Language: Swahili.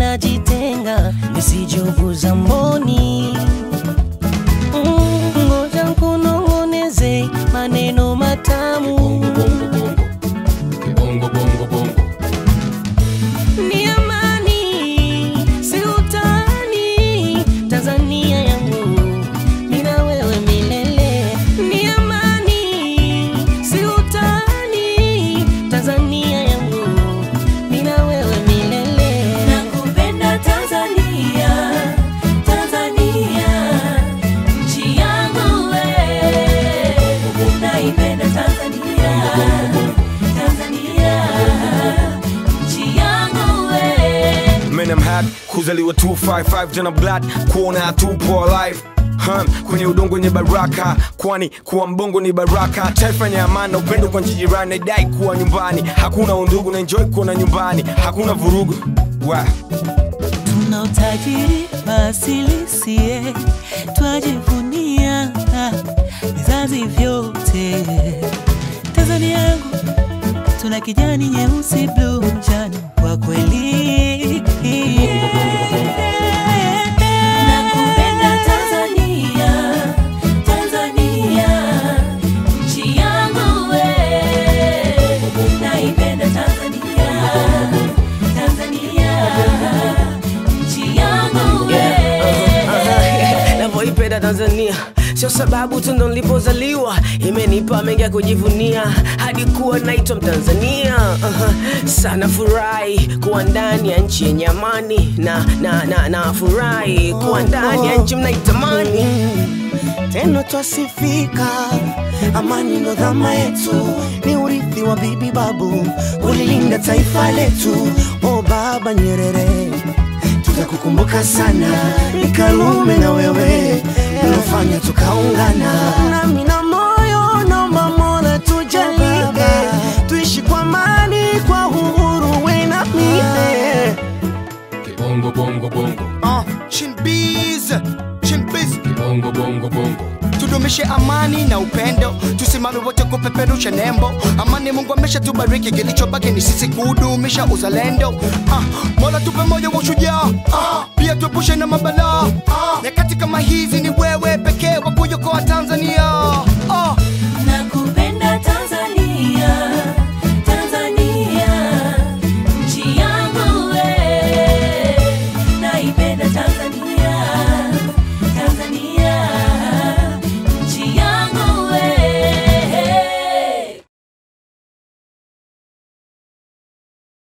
najitenga nisijuguza mboni. Ngoja kunongoneze maneno matamu. Bongo bongo bongo. Ni amani, si utani, Tanzania yangu, mina wewe milele. Ni amani, si utani, Tanzania yangu, mina wewe milele. Nakupenda Tanzania, Tanzania, nchi yangu we. Naipenda Tanzania, Tanzania, nchi yangu we. Man, I'm happy kuzaliwa 255 jana blood kuona tupo alive. Kwenye udongo wenye baraka, kwani kuwa mbongo ni baraka. Taifa yenye amani na upendo kwa nchi jirani, naidai kuwa nyumbani. Hakuna undugu na enjoy kuona nyumbani, hakuna vurugu. Tuna utajiri wa asili sie, twajivunia vizazi vyote. Tanzania yangu, tuna kijani nyeusi blue njano kwa kweli. Nakupenda Tanzania, Tanzania, nchi yangu we. Naipenda Tanzania, Tanzania, nchi yangu we. Navyoipenda Tanzania sio sababu tu ndo nilipozaliwa, imenipa mengi ya kujivunia hadi kuwa naitwa Mtanzania. Sana furahi kuwa ndani ya nchi yenye amani, na furahi kuwa ndani ya nchi mnaitamani. Tena twasifika, amani ndo dhama yetu, ni urithi wa bibi babu, ulilinda taifa letu. O Baba Nyerere, tutakukumbuka sana, ni Karume na wewe unafanya tukaungana. Nami na moyo naomba Mola tujalie, tuishi kwa amani, kwa uhuru we na mimi. Bongo bongo bongo. Chimbiz Bongo bongo bongo. tudumishe amani na upendo, tusimame wote kupeperusha nembo. Amani Mungu amesha tubariki, kilichobaki ni sisi kudumisha uzalendo. Mola tupe moyo wa ushujaa, pia tuepushe na mabalaa. Nyakati kama hizi ni wewe pekee wa kuokoa Tanzania.